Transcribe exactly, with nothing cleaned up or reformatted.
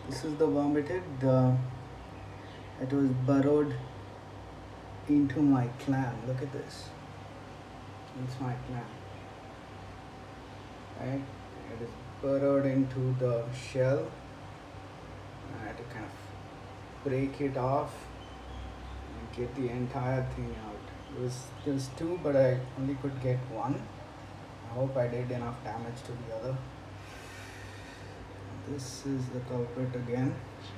This is the vermetid. The it was burrowed into my clam. Look at this. It's my clam. Right? It is burrowed into the shell. I had to kind of break it off and get the entire thing out. It was there was two, but I only could get one. I hope I did enough damage to the other. This is the culprit again.